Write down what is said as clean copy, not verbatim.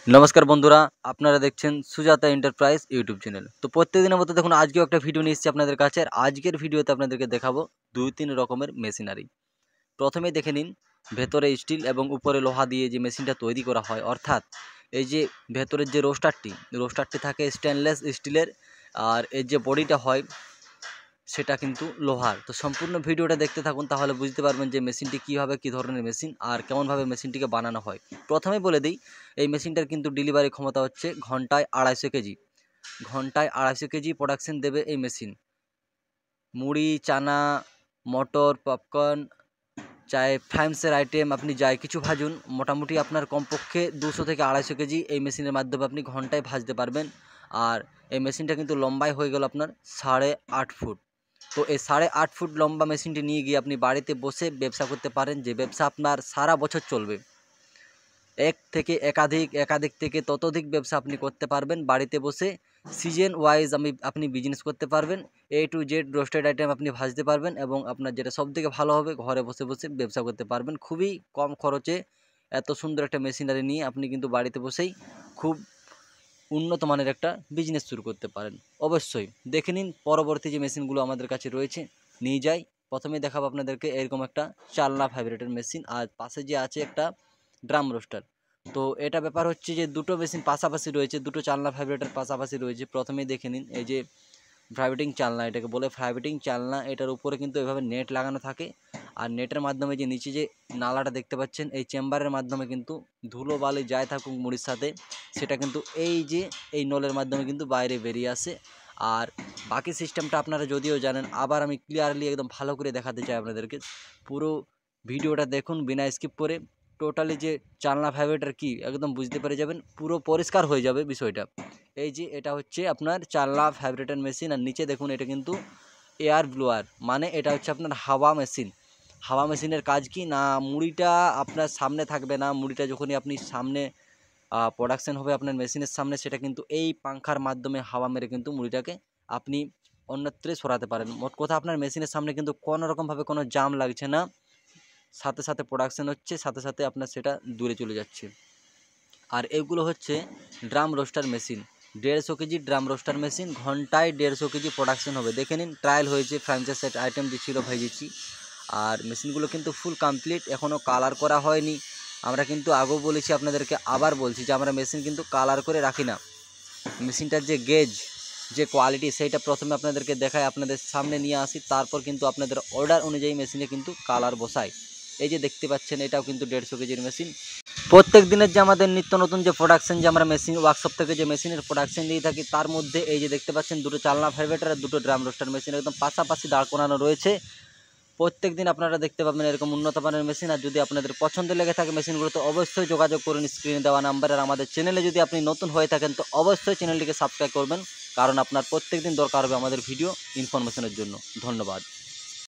नमस्कार बंधुरा আপনারা দেখছেন সুজাতা এন্টারপ্রাইজ ইউটিউব চ্যানেল। তো প্রত্যেকদিনের মতো দেখুন আজকেও একটা ভিডিও নিয়ে এসেছি আপনাদের কাছে। আর আজকের ভিডিওতে আপনাদেরকে দেখাবো ২-৩ রকমের মেশিনারি। প্রথমেই দেখে নিন ভেতরে স্টিল এবং উপরে লোহা দিয়ে যে মেশিনটা তৈরি করা হয়, অর্থাৎ এই যে ভেতরের যে রোস্টারটি থাকে স্টেনলেস স্টিলের, আর এর যে বডিটা হয় সেটা কিন্তু লোহার। তো সম্পূর্ণ ভিডিওটা দেখতে থাকুন, তাহলে বুঝতে পারবেন যে মেশিনটি কীভাবে কী ধরনের মেশিন আর কেমনভাবে মেশিনটিকে বানানো হয়। প্রথমেই বলে দিই, এই মেশিনটার কিন্তু ডেলিভারি ক্ষমতা হচ্ছে ঘন্টায় ২৫০ কেজি। ঘন্টায় ২৫০ কেজি প্রোডাকশন দেবে এই মেশিন। মুড়ি, চানা, মটর, পপকর্ন, চায়ে ফ্রাইমসের আইটেম আপনি যাই কিছু ভাজুন, মোটামুটি আপনার কমপক্ষে ২০০ থেকে ২৫০ কেজি এই মেশিনের মাধ্যমে আপনি ঘন্টায় ভাজতে পারবেন। আর এই মেশিনটা কিন্তু লম্বায় হয়ে গেল আপনার ৮.৫ ফুট। তো এই ৮.৫ ফুট লম্বা মেশিনটি নিয়ে গিয়ে আপনি বাড়িতে বসে ব্যবসা করতে পারেন, যে ব্যবসা আপনার সারা বছর চলবে। এক থেকে একাধিক থেকে ততোধিক ব্যবসা আপনি করতে পারবেন বাড়িতে বসে। সিজন ওয়াইজ আপনি বিজনেস করতে পারবেন। A to Z roasted item আপনি ভাজতে পারবেন, এবং আপনার যেটা সবথেকে ভালো হবে, ঘরে বসে বসে ব্যবসা করতে পারবেন খুবই কম খরচে। এত সুন্দর একটা মেশিনারি নিয়ে আপনি কিন্তু বাড়িতে বসেই খুব উন্নত মানের একটা বিজনেস শুরু করতে পারেন। অবশ্যই দেখে নিন পরবর্তী যে মেশিনগুলো আমাদের কাছে রয়েছে, নিয়ে যাই। প্রথমে দেখাবো আপনাদেরকে এরকম একটা চালনা ভাইব্রেটর মেশিন, আর পাশে যে আছে একটা ড্রাম রোস্টার। তো এটা ব্যাপার হচ্ছে যে দুটো মেশিন পাশাপাশি রয়েছে, দুটো চালনা ভাইব্রেটর পাশাপাশি রয়েছে। প্রথমেই দেখে নিন এই যে ভাইব্রেটিং চালনা, এটাকে বলে ভাইব্রেটিং চালনা। এটার উপরে কিন্তু এভাবে নেট লাগানো থাকে, আর নেটের মাধ্যমে যে নিচে যে নালাটা দেখতে পাচ্ছেন, এই চেম্বারের মাধ্যমে কিন্তু ধুলো বালি যায় থাকুক মুড়ির সাথে, সেটা কিন্তু এই নলের মাধ্যমে কিন্তু বাইরে বেরিয়ে আসে। আর বাকি সিস্টেমটা আপনারা যদিও জানেন, আবার আমি ক্লিয়ারলি একদম ভালো করে দেখাতে চাই আপনাদেরকে। পুরো ভিডিওটা দেখুন বিনা স্কিপ করে। টোটালি যে চালনা ভাইব্রেটর কি একদম বুঝতে পেরে যাবেন, পুরো পরিষ্কার হয়ে যাবে বিষয়টা। এই যে এটা হচ্ছে আপনার চালনা ভাইব্রেটর মেশিন, আর নিচে দেখুন এটা কিন্তু এয়ার ব্লোয়ার, মানে এটা হচ্ছে আপনার হাওয়া মেশিন। হাওয়া মেশিনের কাজ কি না, মুড়িটা আপনার সামনে থাকবে না, মুড়িটা যখনই আপনি সামনে প্রোডাকশন হবে আপনার মেশিনের সামনে, সেটা কিন্তু এই পাংখার মাধ্যমে হাওয়া মেরে কিন্তু মুড়িটাকে আপনি অন্যত্রে সরাতে পারেন। মোট কথা আপনার মেশিনের সামনে কিন্তু কোনো রকমভাবে কোনো জাম লাগছে না, সাথে সাথে প্রোডাকশন হচ্ছে, সাথে সাথে আপনার সেটা দূরে চলে যাচ্ছে। আর এগুলো হচ্ছে drum roaster machine, 150 KG drum roaster machine, ঘন্টায় 150 কেজি প্রোডাকশন হবে। দেখে নিন, ট্রায়াল হয়েছে, ফ্র্যাঞ্চাইজ সেট আইটেম দিচ্ছিল ভেজেছি। আর মেশিনগুলো কিন্তু ফুল কমপ্লিট, এখনও কালার করা হয়নি। আমরা কিন্তু আগেও বলেছি আপনাদেরকে, আবার বলছি যে আমরা মেশিন কিন্তু কালার করে রাখি না। মেশিনটার যে গেজ, যে কোয়ালিটি, সেইটা প্রথমে আপনাদেরকে দেখায়, আপনাদের সামনে নিয়ে আসি, তারপর কিন্তু আপনাদের অর্ডার অনুযায়ী মেশিনে কিন্তু কালার বসাই। এই যে দেখতে পাচ্ছেন, এটাও কিন্তু 150 কেজির মেশিন। প্রত্যেক দিনের যে আমাদের নিত্য নতুন যে প্রোডাকশন, যে আমরা মেশিন ওয়ার্কশপ থেকে যে মেশিনের প্রোডাকশন দিয়ে থাকি, তার মধ্যে এই যে দেখতে পাচ্ছেন দুটো চালনা ভাইব্রেটর আর দুটো ড্রাম রোস্টার মেশিন একদম পাশাপাশি দাঁড় করানো রয়েছে। প্রত্যেক দিন আপনারা দেখতে পাবেন এরকম উন্নত মানের মেশিন। আর যদি আপনাদের পছন্দ লেগে থাকে মেশিনগুলো, তো অবশ্যই যোগাযোগ করুন স্ক্রিনে দেওয়া নাম্বার। আর আমাদের চ্যানেলে যদি আপনি নতুন হয়ে থাকেন, তো অবশ্যই চ্যানেলটিকে সাবস্ক্রাইব করবেন, কারণ আপনার প্রত্যেক দিন দরকার হবে আমাদের ভিডিও ইনফরমেশনের জন্য। ধন্যবাদ।